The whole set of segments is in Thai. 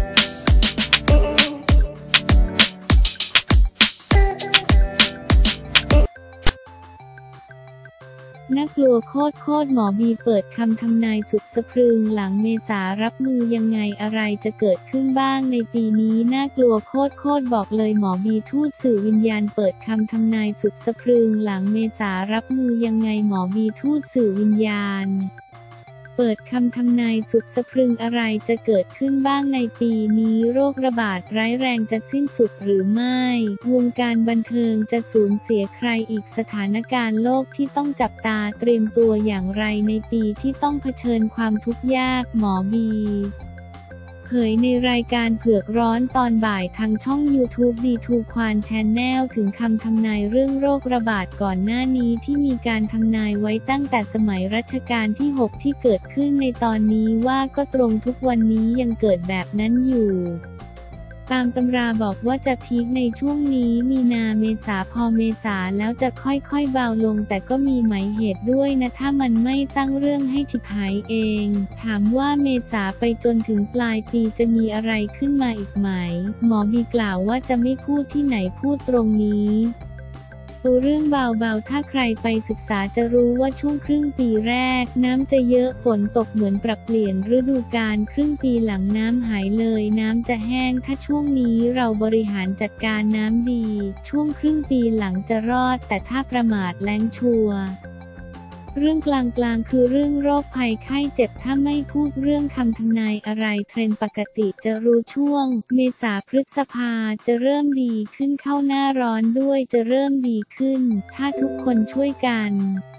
น่ากลัวโคตรหมอบีเปิดคำทำนายสุดสะพรึงหลังเมษารับมือยังไงอะไรจะเกิดขึ้นบ้างในปีนี้น่ากลัวโคตรบอกเลยหมอบีทูตสื่อวิญญาณเปิดคำทำนายสุดสะพรึงหลังเมษารับมือยังไงหมอบีทูตสื่อวิญญาณเปิดคำทำนายสุดสะพรึงอะไรจะเกิดขึ้นบ้างในปีนี้โรคระบาดร้ายแรงจะสิ้นสุดหรือไม่วงการบันเทิงจะสูญเสียใครอีกสถานการณ์โลกที่ต้องจับตาเตรียมตัวอย่างไรในปีที่ต้องเผชิญความทุกข์ยากหมอบีเผยในรายการเผือกร้อนตอนบ่ายทางช่อง YouTube D2 ควานแชนแนลถึงคำทำนายเรื่องโรคระบาดก่อนหน้านี้ที่มีการทำนายไว้ตั้งแต่สมัยรัชกาลที่ 6 ที่เกิดขึ้นในตอนนี้ว่าก็ตรงทุกวันนี้ยังเกิดแบบนั้นอยู่ตามตำราบอกว่าจะพีคในช่วงนี้มีนาเมษาพอเมษาแล้วจะค่อยๆเบาลงแต่ก็มีหมายเหตุด้วยนะถ้ามันไม่สร้างเรื่องให้ฉิบหายเองถามว่าเมษาไปจนถึงปลายปีจะมีอะไรขึ้นมาอีกไหมหมอบีกล่าวว่าจะไม่พูดที่ไหนพูดตรงนี้เรื่องเบาๆถ้าใครไปศึกษาจะรู้ว่าช่วงครึ่งปีแรกน้ำจะเยอะฝนตกเหมือนปรับเปลี่ยนฤดูกาลครึ่งปีหลังน้ำหายเลยน้ำจะแห้งถ้าช่วงนี้เราบริหารจัดการน้ำดีช่วงครึ่งปีหลังจะรอดแต่ถ้าประมาทแล้งชัวร์เรื่องกลางคือเรื่องโรคภัยไข้เจ็บถ้าไม่พูดเรื่องคำทำนายอะไรเทรนด์ปกติจะรู้ช่วงเมษาพฤษภาจะเริ่มดีขึ้นเข้าหน้าร้อนด้วยจะเริ่มดีขึ้นถ้าทุกคนช่วยกัน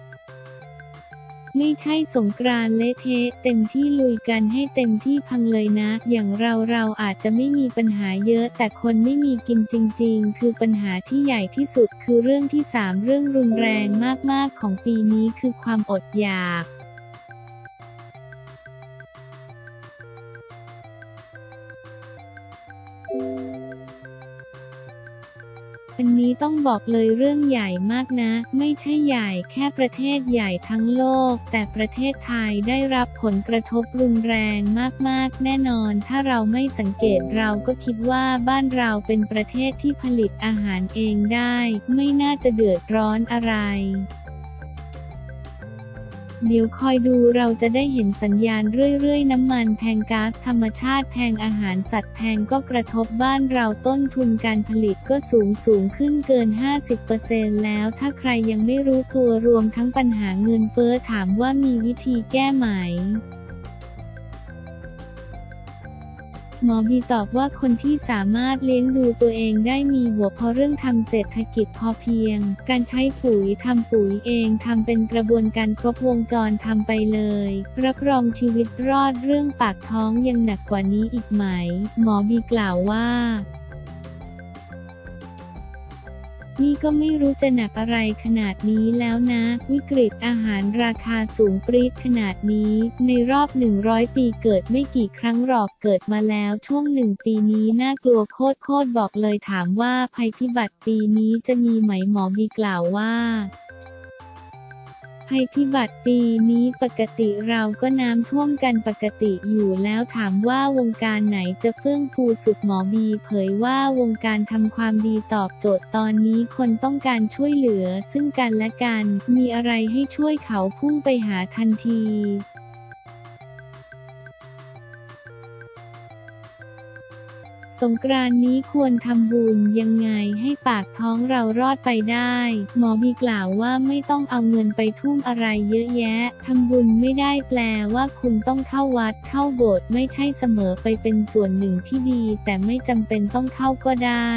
ไม่ใช่สงกรานต์เละเทะเต็มที่ลุยกันให้เต็มที่พังเลยนะอย่างเราอาจจะไม่มีปัญหาเยอะแต่คนไม่มีกินจริงๆคือปัญหาที่ใหญ่ที่สุดคือเรื่องที่3เรื่องรุนแรงมากๆของปีนี้คือความอดอยากอันนี้ต้องบอกเลยเรื่องใหญ่มากนะไม่ใช่ใหญ่แค่ประเทศใหญ่ทั้งโลกแต่ประเทศไทยได้รับผลกระทบรุนแรงมากๆแน่นอนถ้าเราไม่สังเกตเราก็คิดว่าบ้านเราเป็นประเทศที่ผลิตอาหารเองได้ไม่น่าจะเดือดร้อนอะไรเดี๋ยวคอยดูเราจะได้เห็นสัญญาณเรื่อยๆน้ำมันแพงก๊าซธรรมชาติแพงอาหารสัตว์แพงก็กระทบบ้านเราต้นทุนการผลิตก็สูงขึ้นเกิน 50% แล้วถ้าใครยังไม่รู้ตัวรวมทั้งปัญหาเงินเฟ้อถามว่ามีวิธีแก้ไหมหมอบีตอบว่าคนที่สามารถเลี้ยงดูตัวเองได้มีหัวเพราะเรื่องทำเศรษฐกิจพอเพียงการใช้ปุ๋ยทำปุ๋ยเองทำเป็นกระบวนการครบวงจรทำไปเลยรับรองชีวิตรอดเรื่องปากท้องยังหนักกว่านี้อีกไหมหมอบีกล่าวว่านี่ก็ไม่รู้จะหนักอะไรขนาดนี้แล้วนะวิกฤตอาหารราคาสูงปรี๊ดขนาดนี้ในรอบ100 ปีเกิดไม่กี่ครั้งหรอกเกิดมาแล้วช่วง1 ปีนี้น่ากลัวโคตรบอกเลยถามว่าภัยพิบัติปีนี้จะมีไหมหมอบีกล่าวว่าภัยพิบัติปีนี้ปกติเราก็น้ำท่วมกันปกติอยู่แล้วถามว่าวงการไหนจะเฟื่องฟูสุดหมอบีเผยว่าวงการทำความดีตอบโจทย์ตอนนี้คนต้องการช่วยเหลือซึ่งกันและกันมีอะไรให้ช่วยเขาพุ่งไปหาทันทีสงกรานต์นี้ควรทำบุญยังไงให้ปากท้องเรารอดไปได้หมอบีกล่าวว่าไม่ต้องเอาเงินไปทุ่มอะไรเยอะแยะทำบุญไม่ได้แปลว่าคุณต้องเข้าวัดเข้าโบสถ์ไม่ใช่เสมอไปเป็นส่วนหนึ่งที่ดีแต่ไม่จำเป็นต้องเข้าก็ได้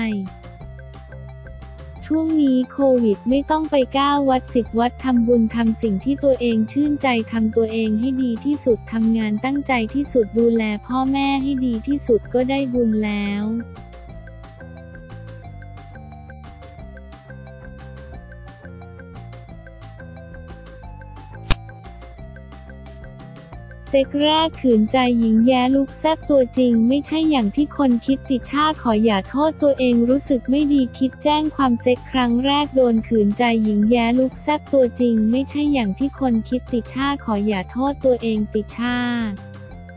ช่วงนี้โควิดไม่ต้องไป9 วัด10 วัดทำบุญทำสิ่งที่ตัวเองชื่นใจทำตัวเองให้ดีที่สุดทำงานตั้งใจที่สุดดูแลพ่อแม่ให้ดีที่สุดก็ได้บุญแล้ว เซ็กแรกขืนใจหญิงแย้ลุคแซ่บตัวจริงไม่ใช่อย่างที่คนคิดติช่าขออย่าโทษตัวเองรู้สึกไม่ดีคิดแจ้งความเซ็กครั้งแรกโดนขืนใจหญิงแย้ลุคแซ่บตัวจริงไม่ใช่อย่างที่คนคิดติช่าขออย่าโทษตัวเองติช่า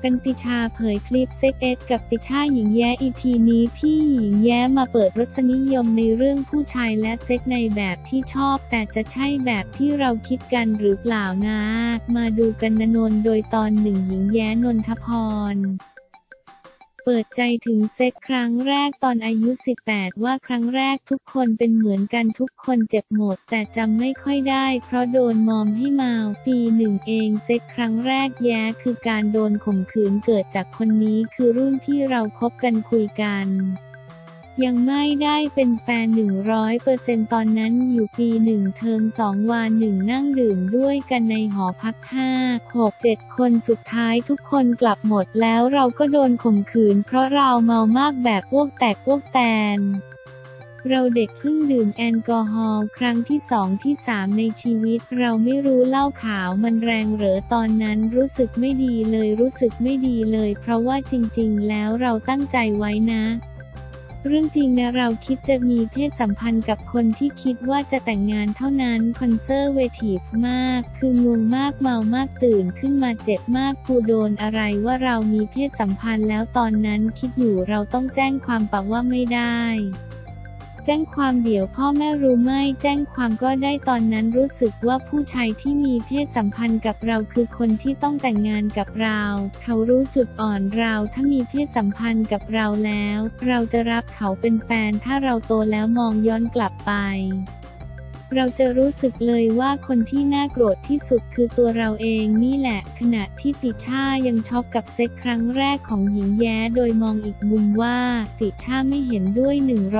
กันติชาเผยคลิปเซ็กเอ็ดกับติช่าหญิงแย้ EP นี้พี่หญิงแย้มาเปิดรสนิยมในเรื่องผู้ชายและเซ็กในแบบที่ชอบแต่จะใช่แบบที่เราคิดกันหรือเปล่านะมาดูกันนนโดยตอนหนึ่งหญิงแย้นนทพรเปิดใจถึงเซ็กครั้งแรกตอนอายุ 18 ว่าครั้งแรกทุกคนเป็นเหมือนกันทุกคนเจ็บหมดแต่จำไม่ค่อยได้เพราะโดนมอมให้เมาปีหนึ่งเองเซ็กครั้งแรกแย้คือการโดนข่มขืนเกิดจากคนนี้คือรุ่นที่เราคบกันคุยกันยังไม่ได้เป็นแฟน 100% ตอนนั้นอยู่ปี1เทอม2 วัน1นั่งดื่มด้วยกันในหอพัก5 6 7 คนสุดท้ายทุกคนกลับหมดแล้วเราก็โดนข่มขืนเพราะเราเมามากแบบอ้วกแตกอ้วกแตนเราเด็กเพิ่งดื่มแอลกอฮอล์ครั้งที่2ที่3ในชีวิตเราไม่รู้เหล้าขาวมันแรงเหรอตอนนั้นรู้สึกไม่ดีเลยเพราะว่าจริงๆแล้วเราตั้งใจไว้นะเรื่องจริงนะเราคิดจะมีเพศสัมพันธ์กับคนที่คิดว่าจะแต่งงานเท่านั้นคอนเซอร์เวทีฟมากคืองงมากเมามากตื่นขึ้นมาเจ็บมากกูโดนอะไรว่าเรามีเพศสัมพันธ์แล้วตอนนั้นคิดอยู่เราต้องแจ้งความปะว่าไม่ได้แจ้งความเดี๋ยวพ่อแม่รู้ไม่แจ้งความก็ได้ตอนนั้นรู้สึกว่าผู้ชายที่มีเพศสัมพันธ์กับเราคือคนที่ต้องแต่งงานกับเราเขารู้จุดอ่อนเราถ้ามีเพศสัมพันธ์กับเราแล้วเราจะรับเขาเป็นแฟนถ้าเราโตแล้วมองย้อนกลับไปเราจะรู้สึกเลยว่าคนที่น่าโกรธที่สุดคือตัวเราเองนี่แหละขณะที่ติช่ายังช็อกกับเซ็กครั้งแรกของหญิงแย้โดยมองอีกมุมว่าติช่าไม่เห็นด้วย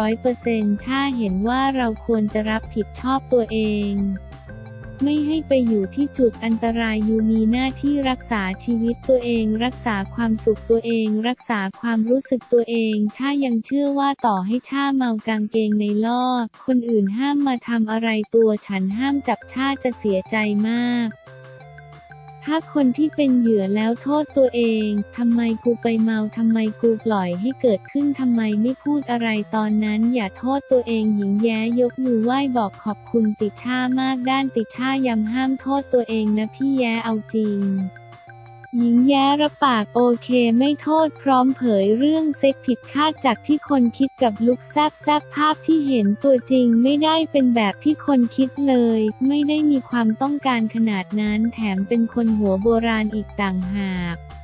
100% ช่าเห็นว่าเราควรจะรับผิดชอบตัวเองไม่ให้ไปอยู่ที่จุดอันตรายอยู่มีหน้าที่รักษาชีวิตตัวเองรักษาความสุขตัวเองรักษาความรู้สึกตัวเองช่ายังเชื่อว่าต่อให้ช่าเมากางเกงในลอกคนอื่นห้ามมาทำอะไรตัวฉันห้ามจับช่าจะเสียใจมากถ้าคนที่เป็นเหยื่อแล้วโทษตัวเองทำไมกูไปเมาทำไมกูปล่อยให้เกิดขึ้นทำไมไม่พูดอะไรตอนนั้นอย่าโทษตัวเองหญิงแย้ยกมือไหว้บอกขอบคุณติช่ามากด้านติช่าย้ำห้ามโทษตัวเองนะพี่แย้เอาจริงหญิงแย้รับปากโอเคไม่โทษพร้อมเผยเรื่องเซ็กผิดคาดจากที่คนคิดกับลุคแซบภาพที่เห็นตัวจริงไม่ได้เป็นแบบที่คนคิดเลยไม่ได้มีความต้องการขนาดนั้นแถมเป็นคนหัวโบราณอีกต่างหาก